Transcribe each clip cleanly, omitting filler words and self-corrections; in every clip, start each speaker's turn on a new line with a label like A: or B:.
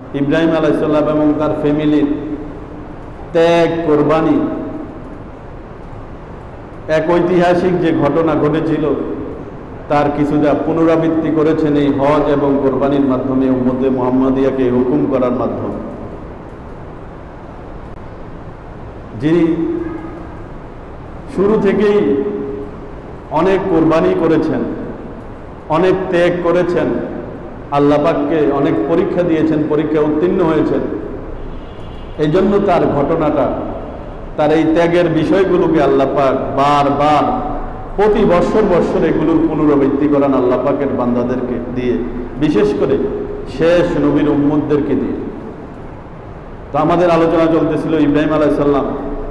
A: ইব্রাহিম আলাইহিস সালাম এবং তার ফ্যামিলির ত্যাগ, কোরবানি, এক ঐতিহাসিক যে ঘটনা ঘটেছিল তার কিছুটা পুনরাবৃত্তি করেছেন এই হজ এবং কোরবানির মাধ্যমে, উম্মতে মুহাম্মাদিয়াকে হুকুম করার মাধ্যমে। যিনি শুরু থেকেই অনেক কোরবানি করেছেন, অনেক ত্যাগ করেছেন, আল্লাহ পাককে অনেক পরীক্ষা দিয়েছেন, পরীক্ষায় উত্তীর্ণ হয়েছেন, এই জন্য তার ঘটনাটা, তার এই ত্যাগের বিষয়গুলোকে আল্লাহ পাক বারবার প্রতি বৎসর এগুলোর পুনরাবৃত্তি করান আল্লাহ পাকের বান্দাদেরকে দিয়ে, বিশেষ করে শেষ নবীর উম্মতদেরকে দিয়ে। তো আমাদের আলোচনা চলতেছিল ইব্রাহিম আলাইহিস সালাম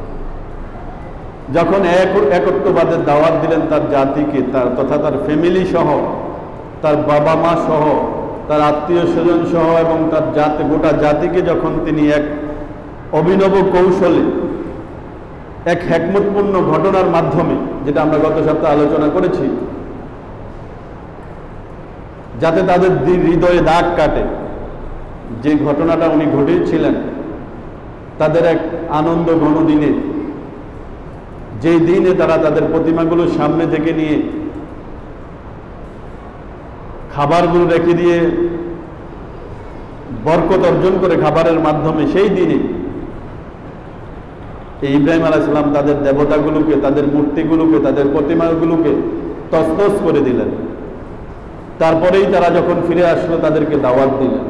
A: যখন একত্ববাদের দাওয়াত দিলেন তার জাতিকে, তার তথা তার ফ্যামিলি সহ, তার বাবা মা সহ, তার আত্মীয় স্বজন সহ এবং তার গোটা জাতিকে যখন তিনি এক অভিনব কৌশলে, এক হিকমতপূর্ণ ঘটনার মাধ্যমে, যেটা আমরা গত সপ্তাহে আলোচনা করেছি, যাতে তাদের হৃদয়ে দাগ কাটে, যে ঘটনাটা উনি ঘটিয়েছিলেন তাদের এক আনন্দ ঘন দিনে, যেই দিনে তারা তাদের প্রতিমাগুলো সামনে থেকে নিয়ে খাবারগুলো রেখে দিয়ে বরকত অর্জন করে খাবারের মাধ্যমে, সেই দিনে এই ইব্রাহিম আলাইহিস সালাম তাদের দেবতাগুলোকে, তাদের মূর্তিগুলোকে, তাদের প্রতিমাগুলোকে তছনছ করে দিলেন। তারপরেই তারা যখন ফিরে আসলো তাদেরকে দাওয়াত দিলেন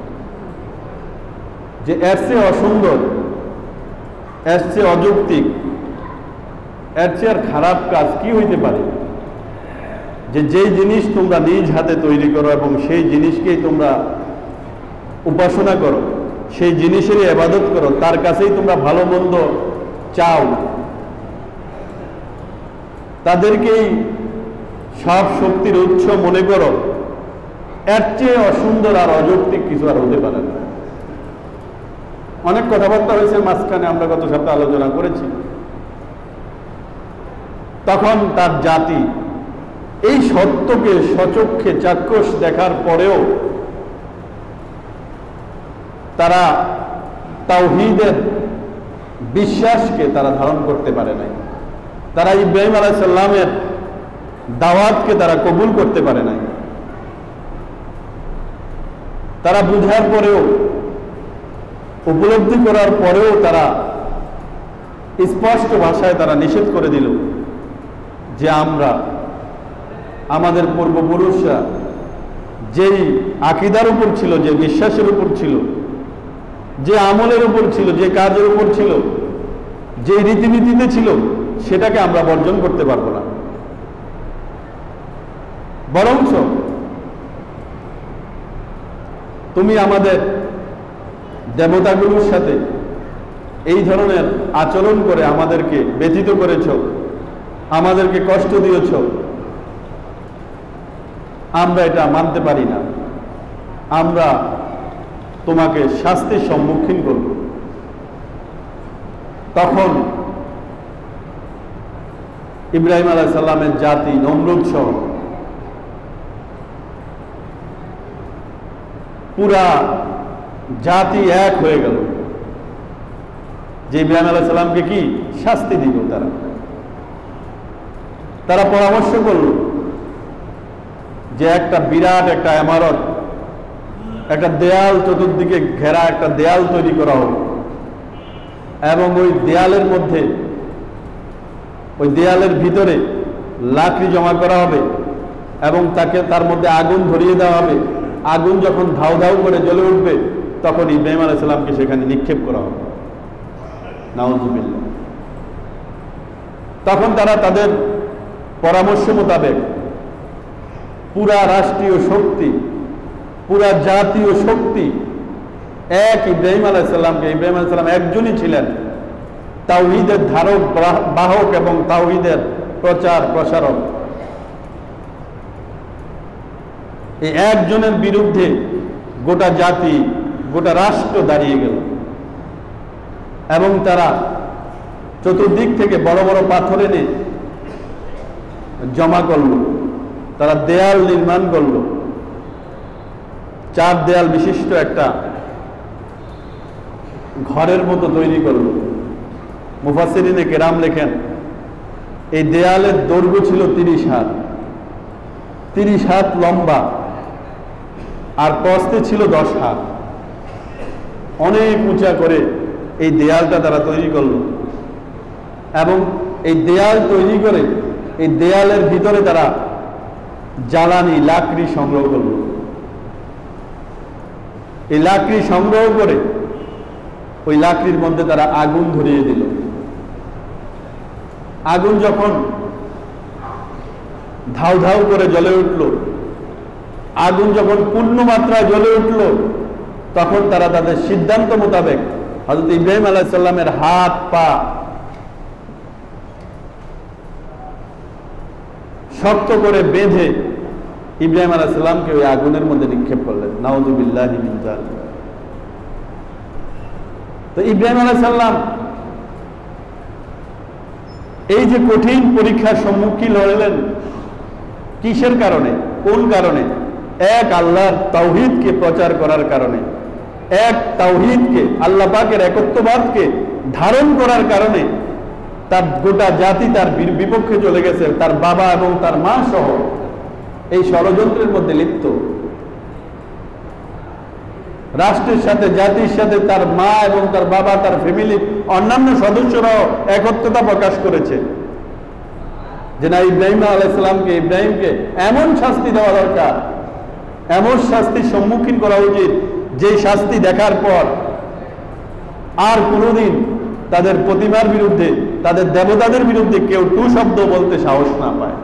A: যে এর চেয়ে অসুন্দর, এর চেয়ে অযৌক্তিক, এর চেয়ে আর খারাপ কাজ কি হইতে পারে, যে যেই জিনিস তোমরা নিজ হাতে তৈরি করো এবং সেই জিনিসকেই তোমরা উপাসনা করো, সেই জিনিসেরই ইবাদত করো, তার কাছেই তোমরা ভালো মন্দ চাও, তাদেরকেই সব শক্তির উৎস মনে করো, এর চেয়ে অসুন্দর আর অযৌক্তিক কিছু আর হতে পারে না। অনেক কথাবার্তা হয়েছে মাঝখানে, আমরা গত সপ্তাহে আলোচনা করেছি। তখন তার জাতি এই সত্যকে সচক্ষে চাক্ষুষ দেখার পরেও তারা তাওহীদের বিশ্বাসকে তারা ধারণ করতে পারে নাই। তারা ইব্রাহিম আলাইহিস সালামের দাওয়াতকে তারা কবুল করতে পারে নাই। তারা বুঝার পরেও, উপলব্ধি করার পরেও তারা স্পষ্ট ভাষায় তারা নিষেধ করে দিল যে আমরা, আমাদের পূর্বপুরুষরা যেই আকীদার উপর ছিল, যে বিশ্বাসের উপর ছিল, যে আমলের উপর ছিল, যে কাজের উপর ছিল, যে রীতিনীতিতে ছিল, সেটাকে আমরা বর্জন করতে পারবো না। বরঞ্চ তুমি আমাদের দেবতাগুলোর সাথে এই ধরনের আচরণ করে আমাদেরকে ব্যথিত করেছ, আমাদেরকে কষ্ট দিয়েছ, আমরা এটা মানতে পারি না, আমরা তোমাকে শাস্তির সম্মুখীন করব। তখন ইব্রাহিম আলাইহিস সালামের জাতি, নমরুদ সহ পুরা জাতি এক হয়ে গেল যে ইব্রাহিম আলাইহিস সালামকে কি শাস্তি দিব। তারা পরামর্শ করল যে একটা বিরাট একটা ইমারত, একটা দেয়াল, চতুর্দিকে ঘেরা একটা দেয়াল তৈরি করা হবে এবং ওই দেয়ালের মধ্যে, ওই দেয়ালের ভিতরে লাকড়ি জমা করা হবে এবং তার মধ্যে আগুন ধরিয়ে দেওয়া হবে। আগুন যখন ধাউ ধাউ করে জ্বলে উঠবে তখন ইব্রাহিম আলাইহিস সালামকে সেখানে নিক্ষেপ করা হবে। নাউযুবিল্লাহ। তখন তারা তাদের পরামর্শ মোতাবেক পুরা রাষ্ট্রীয় শক্তি, পুরা জাতীয় শক্তি এক ইব্রাহিম আলাইহিস সালামকে, ইব্রাহিম আলাইহিস সালাম একজনই ছিলেন তাওহীদের ধারক বাহক এবং তাওহীদের প্রচার প্রসারক, এই একজনের বিরুদ্ধে গোটা জাতি, গোটা রাষ্ট্র দাঁড়িয়ে গেল এবং তারা চতুর্দিক থেকে বড় বড় পাথর এনে জমা করল। তারা দেয়াল নির্মাণ করল, 4 দেয়াল বিশিষ্ট একটা ঘরের মতো তৈরি করলো। মুফাসসিরিনে কেরাম লেখেন এই দেয়ালের দৈর্ঘ্য ছিল 30 হাত, 30 হাত লম্বা, আর প্রস্থে ছিল 10 হাত। অনেক উঁচা করে এই দেয়ালটা তারা তৈরি করলো এবং এই দেয়াল তৈরি করে এই দেয়ালের ভিতরে তারা জ্বালানি লাকড়ি সংগ্রহ করলো। এই লাকড়ি সংগ্রহ করে ওই লাকড়ির মধ্যে তারা আগুন ধরিয়ে দিল। আগুন যখন ধাউ ধাউ করে জ্বলে উঠল, আগুন যখন পূর্ণ মাত্রায় জ্বলে উঠল, তখন তারা তাদের সিদ্ধান্ত মোতাবেক হযরত ইব্রাহিম আলাইহিস সালামের হাত পা শক্ত করে বেঁধে ইব্রাহিম আলাইহিস সালামকে ওই আগুনের মধ্যে নিক্ষেপ করলেন। নাউযুবিল্লাহি মিন যালিক। তো ইব্রাহিম আলাইহিস সালাম এই যে কঠিন পরীক্ষার সম্মুখীন হলেন, কিসের কারণে? কোন কারণে? এক আল্লাহর তাওহীদকে প্রচার করার কারণে, এক তাওহীদকে, আল্লাহ পাকের একত্ববাদকে ধারণ করার কারণে। তার গোটা জাতি তার বিপক্ষে চলে গেছে, তার বাবা এবং তার মা সহ এই ষড়যন্ত্রের মধ্যে লিপ্ত। রাষ্ট্রের সাথে, জাতির সাথে তার মা এবং তার বাবা, তার ফ্যামিলির অন্যান্য সদস্যরাও একত্রতা প্রকাশ করেছে যে না, ইব্রাহিম আলাইহিস সালামকে, ইব্রাহিমকে এমন শাস্তি দেওয়া দরকার, এমন শাস্তির সম্মুখীন করা উচিত যে শাস্তি দেখার পর আর কোনোদিন তাদের প্রতিমার বিরুদ্ধে, তাদের দেবতাদের বিরুদ্ধে কেউ টু শব্দ বলতে সাহস না পায়।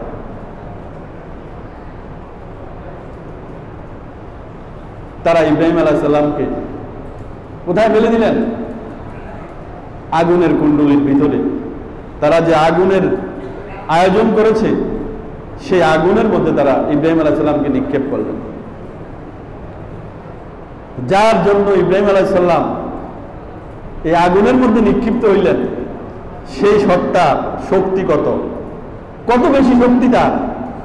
A: তারা ইব্রাহিম আলাইহিস সালামকে কোথায় ফেলে দিলেন? আগুনের কুণ্ডলীর ভিতরে। তারা যে আগুনের আয়োজন করেছে সেই আগুনের মধ্যে তারা ইব্রাহিম আলাইহিস সালামকে নিক্ষেপ করলেন। যার জন্য ইব্রাহিম আলাইহিস সালাম এই আগুনের মধ্যে নিক্ষিপ্ত হইলেন, সেই সত্তার শক্তি কত, কত বেশি শক্তি তার,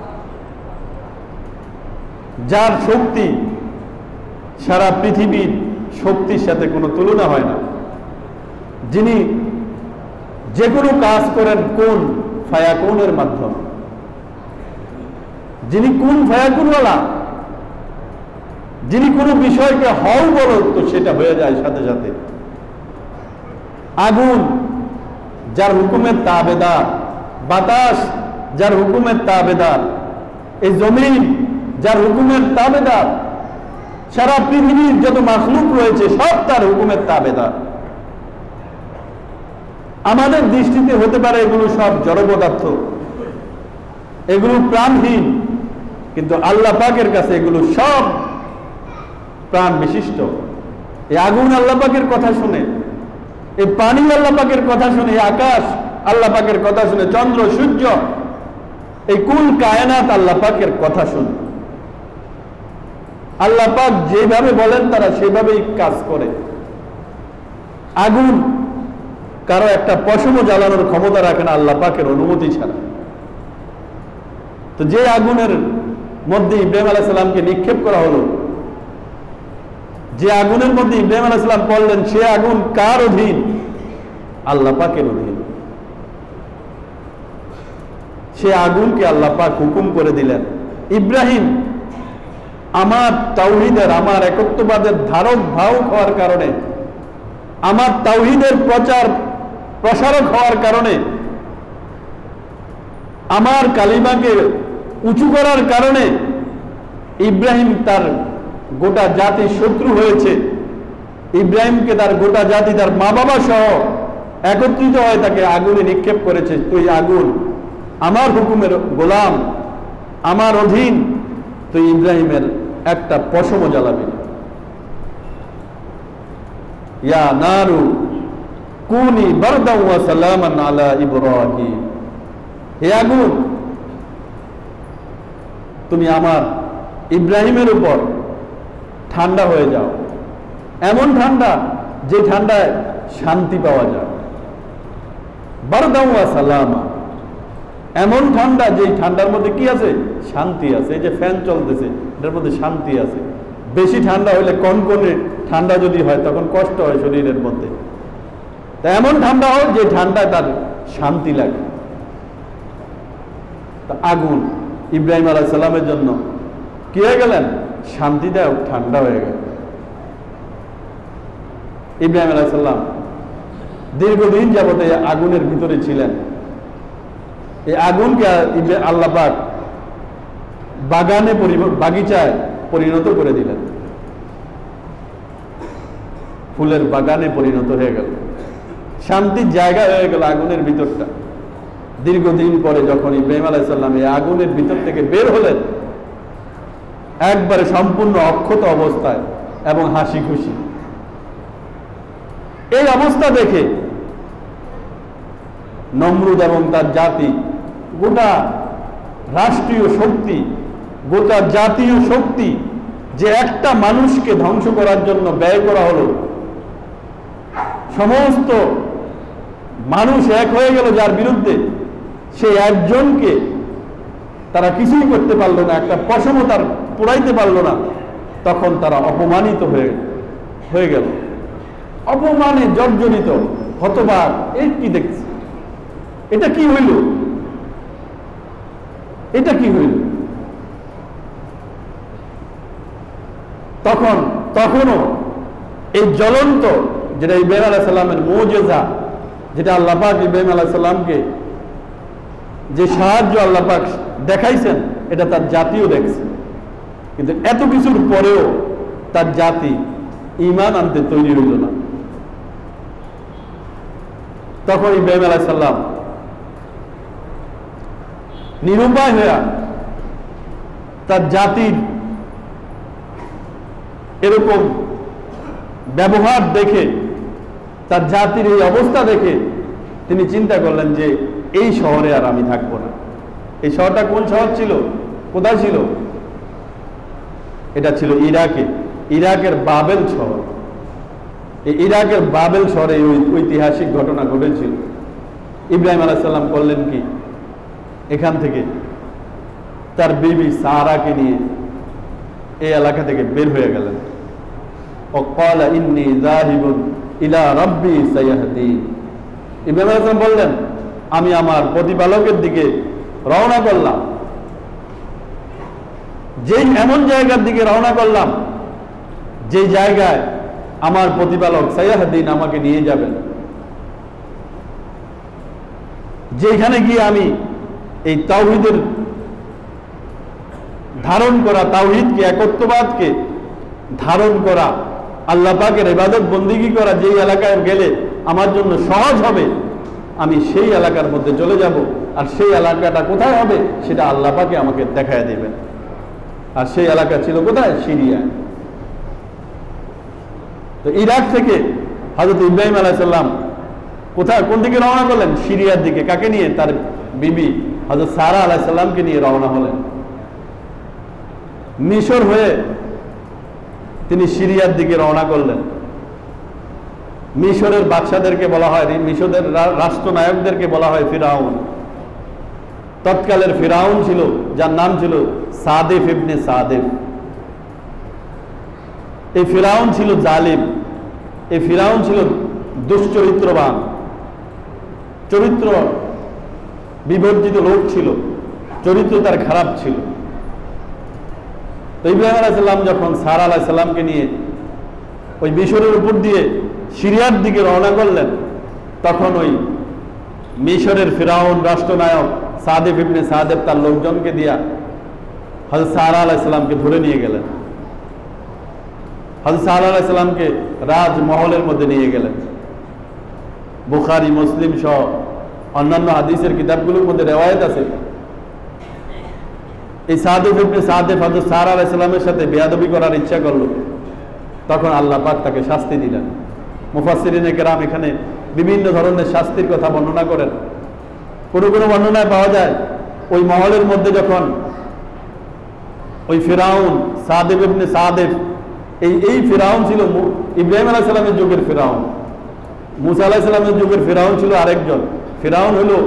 A: যার শক্তি সারা পৃথিবীর শক্তির সাথে কোনো তুলনা হয় না, যিনি যে কোনো কাজ করেন কোন ফায়াকুনের মাধ্যমে, যিনি কোন ফায়াকুনওয়ালা, যিনি কোনো বিষয়কে হও বলো তো সেটা হয়ে যায় সাথে সাথে। আগুন যার হুকুমের তাবেদার, বাতাস যার হুকুমের তাবেদার, এই জমিন যার হুকুমের তাবেদার, সারা পৃথিবীর যত মাখলুক রয়েছে সব তার হুকুমের তাবেদার। আমাদের দৃষ্টিতে হতে পারে এগুলো সব জড় পদার্থ, এগুলো প্রাণহীন, কিন্তু আল্লাহ পাকের কাছে এগুলো সব প্রাণ বিশিষ্ট। এই আগুন আল্লাহ পাকের কথা শুনে, এই পানি আল্লাহ পাকের কথা শুনে, এই আকাশ আল্লাহ পাকের কথা শুনে, চন্দ্র সূর্য, এই কুল কায়নাত আল্লাহ পাকের কথা শুনে। আল্লাহ পাক যেভাবে বলেন তারা সেভাবেই কাজ করে। আগুন কারো একটা পশমও জ্বালানোর ক্ষমতা রাখে না আল্লাহ পাকের অনুমতি ছাড়া। তো যে আগুনের মধ্যে ইব্রাহিম আলাইহিস সালামকে নিক্ষেপ করা হলো, যে আগুনের মধ্যে ইব্রাহিম আলাইহিস সালাম পড়লেন, সে আগুন কার অধীন? আল্লাহ পাকের অধীন। সে আগুনকে আল্লাহ পাক হুকুম করে দিলেন, ইব্রাহিম আমার তাওহীদের, আমার একত্ববাদের ধারক বাহক হওয়ার কারণে, আমার তাওহীদের প্রচার প্রসারক হওয়ার কারণে, আমার কালিমাকে উঁচু করার কারণে ইব্রাহিম তার গোটা জাতির শত্রু হয়েছে। ইব্রাহিমকে তার গোটা জাতি, তার মা বাবা সহ একত্রিত হয়ে তাকে আগুনে নিক্ষেপ করেছে। তুই আগুন আমার হুকুমের গোলাম, আমার অধীন, তুই ইব্রাহিমের একটা পশমও জ্বালাবি না। ইয়া নারু কুনি বারদাও ওয়া সালামান আলা ইব্রাহিম, হে আগুন তুমি আমার ইব্রাহিমের উপর ঠান্ডা হয়ে যাও, এমন ঠান্ডা যে ঠান্ডায় শান্তি পাওয়া যায়। বারদাও ওয়া সালামা, এমন ঠান্ডা যেই ঠান্ডার মধ্যে কি আছে? শান্তি আছে। এই যে ফ্যান চলতেছে এটার মধ্যে শান্তি আছে। বেশি ঠান্ডা হলে কনকনে ঠান্ডা যদি হয় তখন কষ্ট হয় শরীরের মধ্যে। তা এমন ঠান্ডা হোক যে ঠান্ডায় তার শান্তি লাগে। তা আগুন ইব্রাহিম আলাইহিস সালামের জন্য কি হয়ে গেলেন? শান্তিদায়ক, ঠান্ডা হয়ে গেল। ইব্রাহিম আলাইহিস সালাম দীর্ঘদিন যাবত এই আগুনের ভিতরে ছিলেন। এই আগুনকে আল্লাহ পাক বাগিচায় পরিণত করে দিলেন, ফুলের বাগানে পরিণত হয়ে গেল, শান্তির জায়গা হয়ে গেল আগুনের ভিতরটা। দীর্ঘদিন পরে যখন ইব্রাহিম আলাইহিস সালাম এই আগুনের ভিতর থেকে বের হলেন, একবারে সম্পূর্ণ অক্ষত অবস্থায় এবং হাসি খুশি, এই অবস্থা দেখে নমরুদ এবং তার জাতি, গোটা রাষ্ট্রীয় শক্তি, গোটা জাতীয় শক্তি যে একটা মানুষকে ধ্বংস করার জন্য ব্যয় করা হলো, সমস্ত মানুষ এক হয়ে গেল যার বিরুদ্ধে, সেই একজনকে তারা কিছুই করতে পারলো না, একটা পশমও তার পোড়াইতে পারলো না। তখন তারা অপমানিত হয়ে গেল, অপমানে জর্জরিত, হতবাক। এই কি দেখছি, এটা কি হইল, এটা কি হইল? তখনও এই জ্বলন্ত, যেটা ইব্রাহিম আলাইহিস সালামের মুজিজা, যেটা আল্লাহ পাক ইব্রাহিম আলাইহিস সালামকে যে সাহায্য আল্লাহ পাক দেখাইছেন, এটা তার জাতিও দেখছে। কিন্তু এত কিছুর পরেও তার জাতি ঈমান আনতে তৈরি হইল না। তখন ইব্রাহিম আলাইহিস সালাম নিরুপায় হয়ে তার জাতির এরকম ব্যবহার দেখে, তার জাতির এই অবস্থা দেখে তিনি চিন্তা করলেন যে এই শহরে আর আমি থাকবো না। এই শহরটা কোন শহর ছিল, কোথায় ছিল? এটা ছিল ইরাকে, ইরাকের বাবেল শহর। এই ইরাকের বাবেল শহরে এই ঐতিহাসিক ঘটনা ঘটেছিল। ইব্রাহিম আলাইহিস সালাম করলেন কি, এখান থেকে তার বিবি সারাকে নিয়ে এই এলাকা থেকে বের হয়ে গেলেন। وقال إني ذاهب إلى ربي سيهدين। ইব্রাহিম আলাইহিস সালাম বললেন, আমি আমার প্রতিপালকের দিকে রওনা করলাম। যেই এমন জায়গার দিকে রওনা করলাম, যে জায়গায় আমার প্রতিপালক সাইয়াহদ্দিন আমাকে নিয়ে যাবেন, যেখানে গিয়ে আমি এই তাওহীদের ধারণ করা, তাওহীদকে, একত্ববাদকে ধারণ করা, আল্লাহ পাকের ইবাদত বন্দেগী করা, যেই এলাকায় গেলে আমার জন্য সহজ হবে, আমি সেই এলাকার মধ্যে চলে যাব। আর সেই এলাকাটা কোথায় হবে সেটা আল্লাহ পাকে আমাকে দেখায় দেবেন। আর সেই এলাকা ছিল কোথায়? সিরিয়ায়। তো ইরাক থেকে হযরত ইব্রাহিম আলাইহিস সালাম কোথায়, কোন দিকে রওনা করলেন? সিরিয়ার দিকে। কাকে নিয়ে? তার বিবি হযরত সারা আলাইহিস সালামকে নিয়ে রওনা হলেন। মিশর হয়ে তিনি সিরিয়ার দিকে রওনা করলেন। মিশরের বাদশাদেরকে বলা হয়, মিশরের রাষ্ট্রনায়কদেরকে বলা হয় ফিরাউন। তৎকালের ফিরাউন ছিল, যার নাম ছিল সাদেফ ইবনে সাদেফ। এই ফিরাউন ছিল জালিম, এই ফিরাউন ছিল দুশ্চরিত্রবান, চরিত্র বিবর্জিত লোক ছিল, চরিত্র তার খারাপ ছিল। তো ইব্রাহিম আলাইহিস সালাম যখন সারা আলাইহিস সালামকে নিয়ে ওই মিশরের উপর দিয়ে সিরিয়ার দিকে রওনা করলেন, তখন ওই মিশরের ফিরাউন রাষ্ট্রনায়ক সাদেফ ইবনে সাদেফ তার লোকজনকে দিয়া হযরত সারা আলাইহিস সালামকে ধরে নিয়ে গেলেন। হযরত সারা আলাইহিস সালামকে রাজমহলের মধ্যে নিয়ে গেলেন। বুখারী, মুসলিম সহ অন্যান্য হাদিসের কিতাবগুলোর মধ্যে রিওয়ায়াত আছে, এই সাদেফ ইবনে সাদেফ হযরত সারা আলাইহিস সালামের সাথে বেয়াদবি করার ইচ্ছা করল। তখন আল্লাহ পাক তাকে শাস্তি দিলেন। মুফাসসিরিনে কেরাম এখানে বিভিন্ন ধরনের শাস্তির কথা বর্ণনা করেন। কোনো কোনো বর্ণনায় পাওয়া যায়, ওই মহলের মধ্যে যখন ওই ফিরাউন সাদেফ ইবনে সাদেফ, এই ফিরাউন ছিল ইব্রাহিম আলাইহিস সালামের যুগের ফিরাউন। মুসা আলাইহিস সালামের যুগের ফিরাউন ছিল আরেকজন। ফিরাউন হলো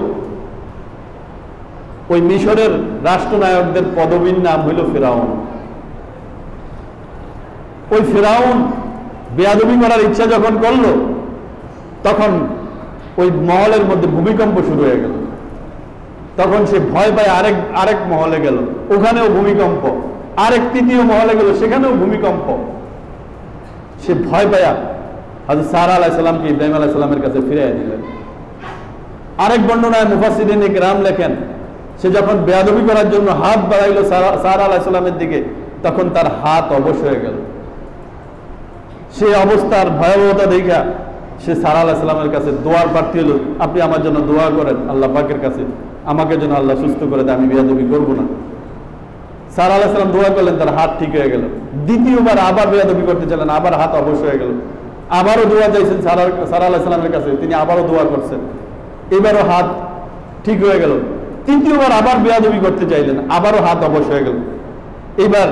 A: ওই মিশরের রাষ্ট্রনায়কদের পদবীর নাম হইল ফিরাউন। ওই ফিরাউন বেয়াদবি করার ইচ্ছা যখন করলো, তখন ওই মহলের মধ্যে ভূমিকম্প শুরু হয়ে গেল। তখন সে ভয় পায় আরেক মহলে গেল, ওখানেও ভূমিকম্প। আরেক তৃতীয় মহলে গেল, সেখানেও ভূমিকম্প। সে ভয় পায়া হযরত সারা আলাইহিস সালামকে ইব্রাহিম আলাইহিস সালামের কাছে ফিরিয়ে দিলেন। আরেক বর্ণনায় মুফাসসিরিন ইকরাম লেখেন, সে যখন বেয়াদবি করার জন্য হাত বাড়াইলো সারা আলাইহিস সালামের দিকে, তখন তার হাত অবশ হয়ে গেল। সে অবস্থার ভয়াবহতা দেখা সে সারা আলাইহিস সালামের কাছে দোয়ার প্রার্থী হলো, আপনি আমার জন্য দোয়া করেন আল্লাহ পাকের কাছে, আমাকে যেন আল্লাহ সুস্থ করে দেয়, আমি বেয়াদবি করবো না। সারা আলাইহিস সালাম দোয়া করলেন, তার হাত ঠিক হয়ে গেল। দ্বিতীয়বার আবার বেয়াদবি করতে চাইলেন, আবার হাত অবশ হয়ে গেল। আবারও দোয়া চাইছেন সারা আলাইহিস সালামের কাছে, তিনি আবারও দোয়া করছেন, এবারও হাত ঠিক হয়ে গেল। তৃতীয়বার আবার বেয়াদবি করতে চাইলেন, আবারও হাত অবশ হয়ে গেল। এবার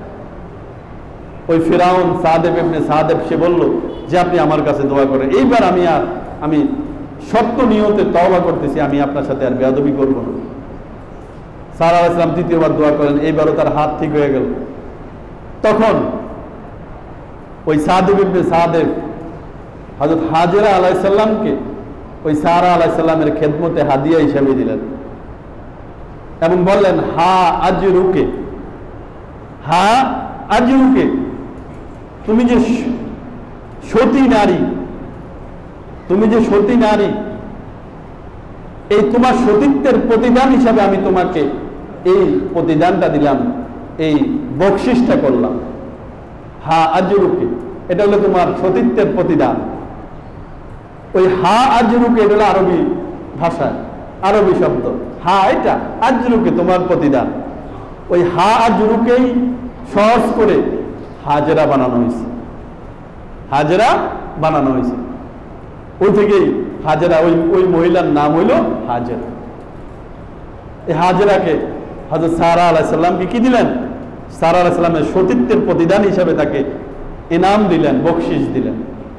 A: ওই ফিরাউন সাদেব ইবনে সাদেব সে বলল যে আপনি আমার কাছে দোয়া করেন, এইবার আমি সত্য নিয়তে তওবা করতেছি, আমি আপনার সাথে আর বেয়াদবি করব না। সারা আলাইহিস সালাম তৃতীয়বার দোয়া করেন, এইবারও তার হাত ঠিক হয়ে গেল। তখন ওই সাদেব ইবনে সাদেব হযরত হাজেরা আলাইহিস সালামকে ওই সারা আলাইহিস সালামের খেদমতে হাদিয়া হিসেবে দিলেন এবং বললেন, হা আজরুকে, হা আজরুকে, তুমি যে সতী নারী, তুমি যে সতী নারী, এই তোমার সতীত্বের প্রতিদান হিসাবে আমি তোমাকে এই প্রতিদানটা দিলাম, এই বকশিসটা করলাম। হা আজরুকে, এটা হলো তোমার সতীত্বের প্রতিদান। ওই হা আজরুকে এটা হলো আরবি ভাষায়, আরবি শব্দ। হা এটা, আজরুকে তোমার প্রতিদান। ওই হা আজরুকেই সহজ করে হাজেরা বানানো হয়েছে, হাজেরা বানানো হয়েছে। ওই থেকেই হাজেরা, ওই মহিলার নাম হইল হাজেরা। এই হাজেরাকে হযরত সারা আলাইহিস সালামকে কি দিলেন? সারা আলাইহিস সালামের সতীত্বের প্রতিদান হিসাবে তাকে ইনাম দিলেন, বকশিস দিলেন।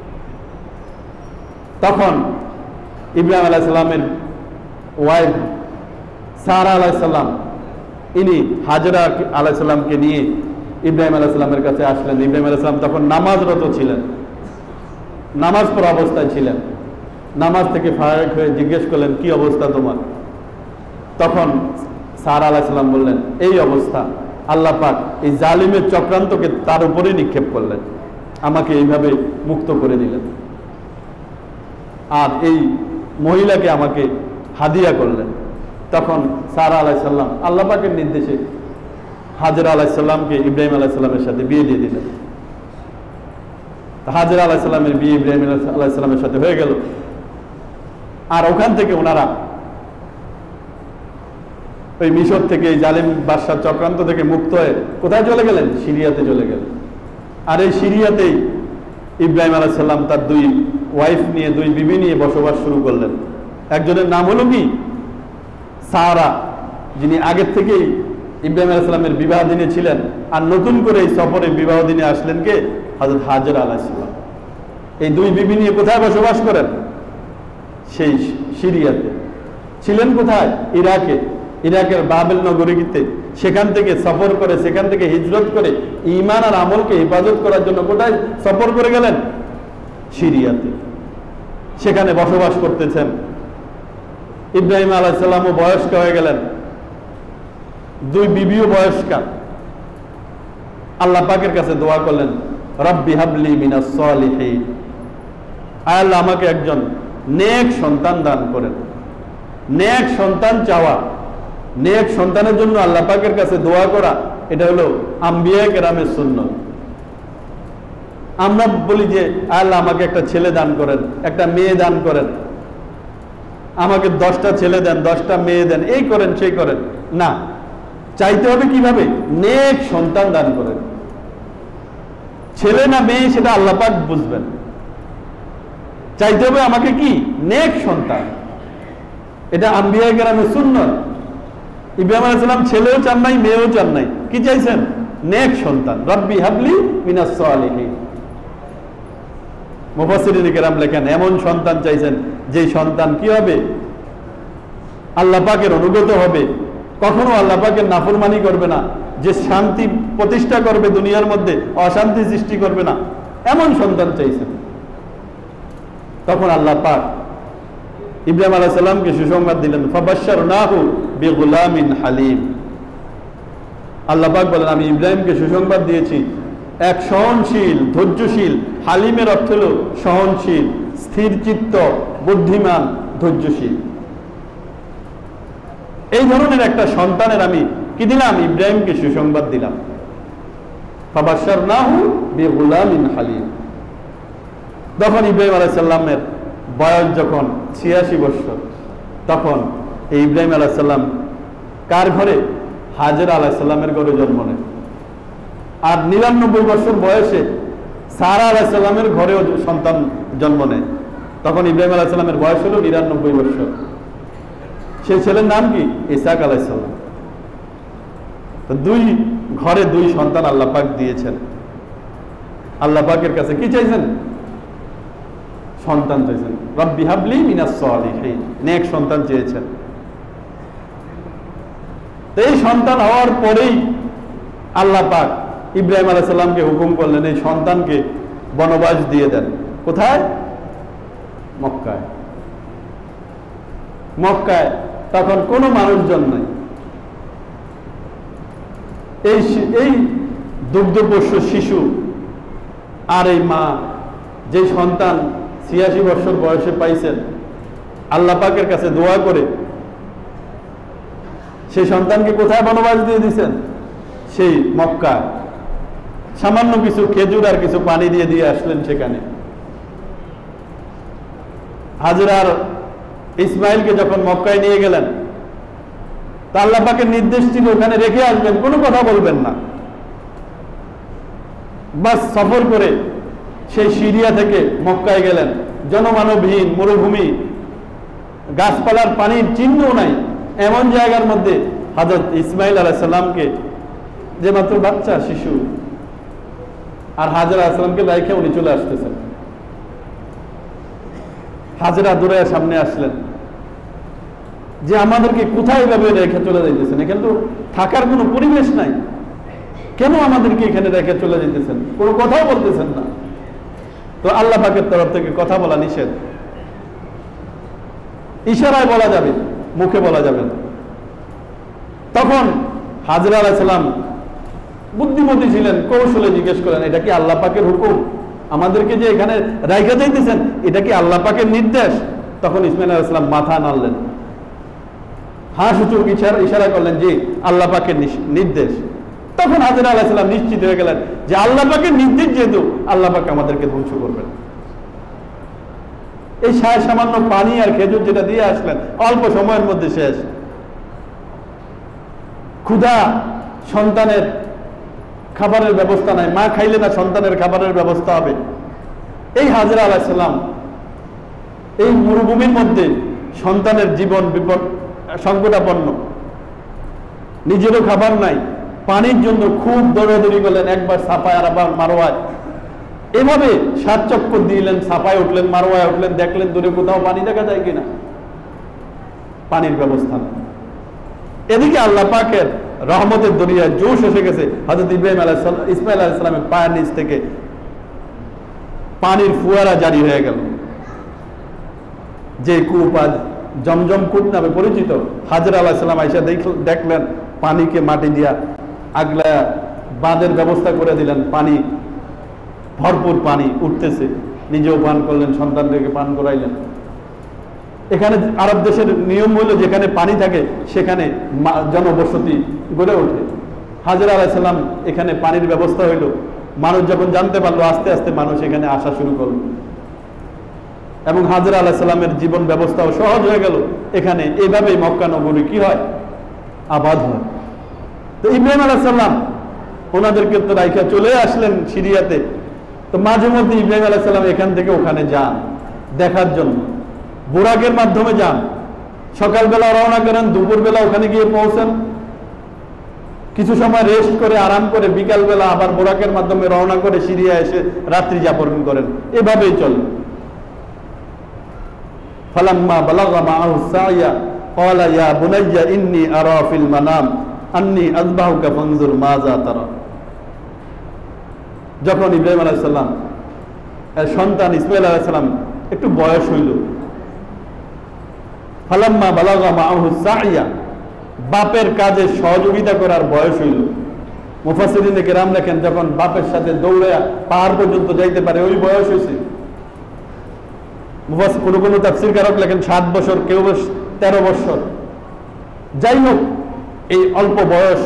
A: তখন ইব্রাহিম আলাইহিস সালামের ওয়াইফ সারা আলাইহিস সালাম, ইনি হাজেরা আলাইহিস সালামকে নিয়ে ইব্রাহিম আলাইহিস সালামের কাছে আসলেন। ইব্রাহিম আলাইহিস সালাম তখন নামাজরত ছিলেন, নামাজ পড়া অবস্থায় ছিলেন। নামাজ থেকে ফারাক হয়ে জিজ্ঞেস করলেন, কি অবস্থা তোমার? তখন সারা আলাইহিস সালাম বললেন, এই অবস্থা, আল্লাহ পাক এই জালিমের চক্রান্তকে তার উপরে নিক্ষেপ করলেন, আমাকে এইভাবে মুক্ত করে দিলেন, আর এই মহিলাকে আমাকে হাদিয়া করলেন। তখন সারা আলাইহিস সালাম আল্লাহ পাকের নির্দেশে হাজেরা আলাইহিস সালামকে ইব্রাহিম আলাইহিস সালামের সাথে বিয়ে দিয়ে দিলেন। হাজেরা আলাইহিস সালামের বিয়ে ইব্রাহিম আলাইহিস সালামের সাথে হয়ে গেল। আর ওখান থেকে ওনারা ওই মিশর থেকে এই জালিম বাদশার চক্রান্ত থেকে মুক্ত হয়ে কোথায় চলে গেলেন? সিরিয়াতে চলে গেলেন। আর এই সিরিয়াতেই ইব্রাহিম আলাইহিস সালাম তার দুই ওয়াইফ নিয়ে, দুই বিবি নিয়ে বসবাস শুরু করলেন। একজনের নাম হলো কি? সারা, যিনি আগের থেকেই ইব্রাহিম আলাইহিস সালামের বিবাহ দিনে ছিলেন, আর নতুন করে এই সফরে বিবাহ দিনে আসলেন কে? হযরত হাজেরা আলাইহিস সালাম। এই দুই বিবি নিয়ে কোথায় বসবাস করেন? সেই সিরিয়াতে। ছিলেন কোথায়? ইরাকে, ইরাকের বাবেল নগরীতে। সেখান থেকে সফর করে, সেখান থেকে হিজরত করে ঈমান আর আমলকে হেফাজত করার জন্য কোথায় সফর করে গেলেন? সিরিয়াতে। সেখানে বসবাস করতেছেন। ইব্রাহিম আলাইহিস সালামও বয়স্ক হয়ে গেলেন, দুই বিবিও বয়স্কা। আল্লাহ পাকের কাছে দোয়া করলেন, রব্বি হাবলি মিনাস সালিহিন, আয় আল্লাহ আমাকে একজন নেক সন্তান দান করেন। নেক সন্তান চাওয়া, নেক সন্তানের জন্য আল্লাহ পাকের কাছে দোয়া করা, এটা হলো আম্বিয়া কেরামের সুন্নাত। আমরা বলি যে আল্লাহ আমাকে একটা ছেলে দান করেন, একটা মেয়ে দান করেন, আমাকে 10টা ছেলে দেন, 10টা মেয়ে দেন, এই করেন সেই করেন না। চাইতে হবে কিভাবে? নেক সন্তান দান করেন। ছেলে না মেয়ে সেটা আল্লাহ পাক বুঝবেন। চাইতে হবে আমাকে কি? নেক সন্তান। এটা আম্বিয়া কেরামের সুন্নাত। ইব্রাহিম আলাইহিস সালাম ছেলেও চান নাই, মেয়েও চান নাই, কি চাইছেন? নেক সন্তান। রব্বি হাবলি মিনাস সালিহিন। মুফাসসিরিন কেরাম লেখেন, এমন সন্তান চাইছেন যে সন্তান কি হবে? আল্লাহ পাকের অনুগত হবে, কখনো আল্লাহ পাকের নাফরমানি করবে না, যে শান্তি প্রতিষ্ঠা করবে দুনিয়ার মধ্যে, অশান্তি সৃষ্টি করবে না, এমন সন্তান চাইছেন। তখন আল্লাহ পাক ইব্রাহিম আলাইহিস সালামকে সুসংবাদ দিলেন, ফাবাশশারনাহু বিগুলামিন হালিম। আল্লাহ পাক বলেন, আমি ইব্রাহিমকে সুসংবাদ দিয়েছি এক সহনশীল, ধৈর্যশীল, হালিমের অর্থ হল সহনশীল, স্থিরচিত্ত, বুদ্ধিমান, ধৈর্যশীল। এই ধরনের একটা সন্তানের আমি কি দিলাম? ইব্রাহিমকে সুসংবাদ দিলাম। ফাবাশশারনাহু বিগুলামিন হালিম। তখন ইব্রাহিম আলাইহিস সালামের বয়স যখন 86 বছর, তখন এই ইব্রাহিম আলাইহিস সালাম কার ঘরে? হাজেরা আলাইহিস সালামের ঘরে জন্ম নেন। আর 99 বছর বয়সে সারা আলাইহিস সালামের ঘরেও সন্তান জন্ম নেয়। তখন ইব্রাহিম আলাইহিস সালামের বয়স হলো 99 বছর। সেই ছেলের নাম কি? ইসহাক আলাইহিস সালাম। তো দুই ঘরে দুই সন্তান আল্লাহ পাক দিয়েছেন। আল্লাহ পাকের কাছে কি চাইছেন? সন্তান চাইছেন। রব্বি হাবলি মিনাস সালিহিন, নেক সন্তান চেয়েছেন। এই সন্তান হওয়ার পরেই আল্লাহ পাক ইব্রাহিম আলাইহিস সালামকে হুকুম করলেন এই সন্তানকে বনবাস দিয়ে দেন। কোথায়? মক্কায়। মক্কায় তখন কোনো মানুষজন নাই। এই দুগ্ধপোষ্য শিশু আর এই মা, যে সন্তান 86 বছর বয়সে পাইছেন, আল্লাহ পাকের কাছে দোয়া করে সেই সন্তানকে কোথায় বনবাস দিয়ে দিয়েছেন? সেই মক্কা। সামান্য কিছু খেজুর আর কিছু পানি দিয়ে আসলেন সেখানে। হাজরা আর ইসমাইলকে যখন মক্কায় নিয়ে গেলেন, তা আল্লাহ পাকের নির্দেশ ছিল ওখানে রেখে আসবেন, কোনো কথা বলবেন না। বাস সফর করে সেই সিরিয়া থেকে মক্কায় গেলেন। জনমানবহীন মরুভূমি, গাছপালার পানির চিহ্নও নাই, এমন জায়গার মধ্যে হযরত ইসমাইল আলাইহিস সালামকে, যে মাত্র বাচ্চা শিশু, আর হাজরা আলাইহিস সালামকে রাইখে উনি চলে আসতেছেন। হাজরা দূরে সামনে আসলেন যে আমাদেরকে কোথায় এভাবে রেখে চলে যাইতেছেন? এখানে তো থাকার কোনো পরিবেশ নাই, কেন আমাদেরকে এখানে রেখে চলে যেতেছেন? কোনো কথাও বলতেছেন না। তো আল্লাহ পাকের তরফ থেকে কথা বলা নিষেধ, ইশারায় বলা যাবে, মুখে বলা যাবে না। তখন হাজরা আলাইহিস সালাম বুদ্ধিমতী ছিলেন, কৌশলে জিজ্ঞেস করেন, এটা কি আল্লাহ পাকের হুকুম? আমাদেরকে যে এখানে রাইখা যাইতেছেন, এটা কি আল্লাহ পাকের নির্দেশ? তখন ইসমাইল আলাইহিস সালাম মাথা নাড়লেন, হাঁ সূচক ইশারা করলেন যে আল্লাহ পাকের নির্দেশ। তখন হাজরা আলাইহিস সালাম নিশ্চিত হয়ে গেলেন যে আল্লাহ পাকের নির্দেশ যেহেতু, আল্লাহ পাক আমাদেরকে ধ্বংস করবেন। এই সামান্য পানি আর খেজুর যেটা দিয়ে আসলেন, অল্প সময়ের মধ্যে শেষ। ক্ষুধা, সন্তানের খাবারের ব্যবস্থা নাই, মা খাইলে না সন্তানের খাবারের ব্যবস্থা হবে। এই হাজরা আলাইহিস সালাম এই মরুভূমির মধ্যে সন্তানের জীবন বিপদ সংকটাপন্ন, নিজেরও খাবার নাই, পানির জন্য খুব দৌড়াদৌড়ি করলেন, একবার সাফায় আর আবার মারোয়ায়। এভাবে 7 চক্কর দিলেন, সাফায় উঠলেন, মারোয়ায় উঠলেন, দেখলেন দূরে কোথাও পানি দেখা যায় কিনা, পানির ব্যবস্থা নেই। এদিকে আল্লাহ পাকের রহমতের দরিয়ায় জোশ এসে গেছে। হযরত ইসমাইল আলাইহিস সালামের পায়ের নিচ থেকে পানির ফুয়ারা জারি হয়ে গেল, যে কূপ আজ জমজম কূপ নামে পরিচিত। হাজরা আলাইহিস সালাম আয়েশা দেখলেন পানিকে মাটি দিয়া আগলা বাঁধের ব্যবস্থা করে দিলেন, পানি ভরপুর পানি উঠতেছে, নিজেও পান করলেন, সন্তানদেরকে পান করাইলেন। এখানে আরব দেশের নিয়ম হলো যেখানে পানি থাকে সেখানে জনবসতি গড়ে ওঠে। হাজরা আলাইহিস সালাম এখানে পানির ব্যবস্থা হইল, মানুষ যখন জানতে পারলো, আস্তে আস্তে মানুষ এখানে আসা শুরু করলো, এবং হাজরা আলাইহিস সালামের জীবন ব্যবস্থাও সহজ হয়ে গেল। এখানে এইভাবেই মক্কা নগরী কি হয়? আবাদ হয়। তো ইব্রাহিম আলাইহিস সালাম ওনাদেরকে তো রাইখা চলে আসলেন সিরিয়াতে। তো মাঝে মধ্যে ইব্রাহিম আলাইহিস সালাম এখান থেকে ওখানে যান দেখার জন্য, বুরাকের মাধ্যমে যান। সকালবেলা রওনা করেন, দুপুরবেলা ওখানে গিয়ে পৌঁছান, কিছু সময় রেস্ট করে আরাম করে বিকালবেলা আবার বুরাকের মাধ্যমে রওনা করে সিরিয়া এসে রাত্রি যাপন করেন। এভাবেই চলে। ফালাম্মা বালাগা মাআহু সাইয়া ক্বালা ইয়া বুনাইয়া ইন্নী আরা ফিল মানাম আন্নী আযবাহুকা ফানজুর মাযা তারা। যখন ইব্রাহিম আলাইহিস সালাম এর সন্তান ইসমাঈল আলাইহিস সালাম একটু বয়স হইল, ফালাম্মা বালাগা মাআহু সাইয়া, বাপের কাজে সহযোগিতা করার বয়স হইল। মুফাসসিরিনে কেরাম লেখেন যখন বাপের সাথে দৌড়ে পাহাড় পর্যন্ত যাইতে পারে ওই বয়স হয়েছে। কোনো কোনো তাফসীর কারক লেখেন 7 বছর, কেউ 13 বছর। যাই হোক, এই অল্প বয়স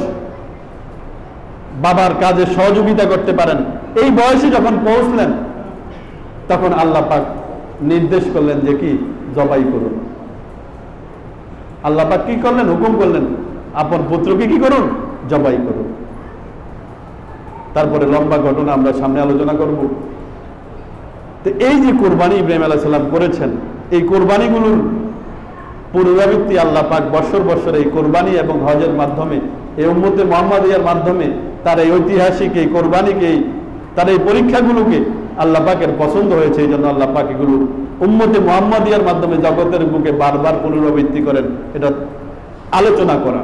A: বাবার কাজে সহযোগিতা করতে পারেন, এই বয়সে যখন পৌঁছলেন তখন আল্লাহ পাক নির্দেশ করলেন যে কি জবাই করুন। আল্লাহ পাক কি করলেন? হুকুম করলেন আপন পুত্রকে কি করুন? জবাই করুন। তারপরে লম্বা ঘটনা আমরা সামনে আলোচনা করব। তো এই যে কোরবানি ইব্রাহিম আলাইহিস সালাম করেছেন, এই কোরবানিগুলোর পুনরাবৃত্তি আল্লাহ পাক বছর বছর এই কোরবানি এবং হজের মাধ্যমে, এই উম্মতে মুহাম্মাদিয়ার মাধ্যমে তার এই ঐতিহাসিক এই কোরবানিকে, তার এই পরীক্ষাগুলোকে আল্লাহ পাকের পছন্দ হয়েছে। এই জন্য আল্লাহ পাক এগুলো উম্মতে মুহাম্মাদিয়ার মাধ্যমে জগতের বুকে বারবার পুনরাবৃত্তি করেন, এটা আলোচনা করা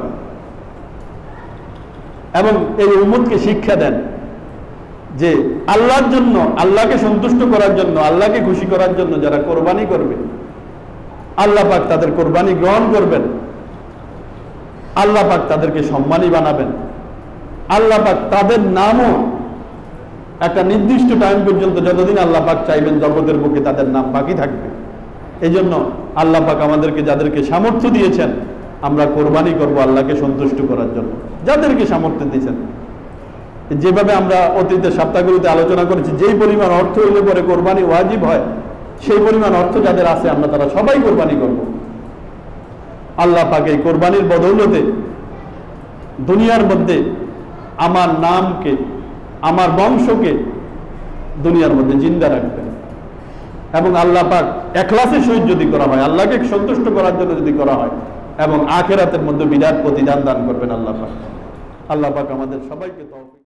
A: এবং এই উম্মতকে শিক্ষা দেন যে আল্লাহর জন্য, আল্লাহকে সন্তুষ্ট করার জন্য, আল্লাহকে খুশি করার জন্য যারা কোরবানি করবে আল্লাহ পাক তাদের কোরবানি গ্রহণ করবেন, আল্লাহ পাক তাদেরকে সম্মানী বানাবেন, আল্লাহ পাক তাদের নামও একটা নির্দিষ্ট টাইম পর্যন্ত যতদিন আল্লাহ পাক চাইবেন জগতের বুকে তাদের নাম বাকি থাকবে। এই জন্য আল্লাহ পাক আমাদেরকে যাদেরকে সামর্থ্য দিয়েছেন আমরা কোরবানি করব আল্লাহকে সন্তুষ্ট করার জন্য। যাদেরকে সামর্থ্য দিয়েছেন, যেভাবে আমরা অতীতের সপ্তাহগুলোতে আলোচনা করেছি, যেই পরিমাণ অর্থ হইলে পরে কোরবানি ওয়াজিব হয় সেই পরিমাণ অর্থ যাদের আছে আমরা তারা সবাই কোরবানি করব। আল্লাহ পাক এই কোরবানির বদৌলতে দুনিয়ার মধ্যে আমার নামকে, আমার বংশকে দুনিয়ার মধ্যে জিন্দা রাখবেন এবং আল্লাহ পাক ইখলাসের সহিত যদি করা হয়, আল্লাহকে সন্তুষ্ট করার জন্য যদি করা হয়, এবং আখিরাতের মধ্যে বিরাট প্রতিদান দান করবেন আল্লাহ পাক। আল্লাহ পাক আমাদের সবাইকে তৌফিক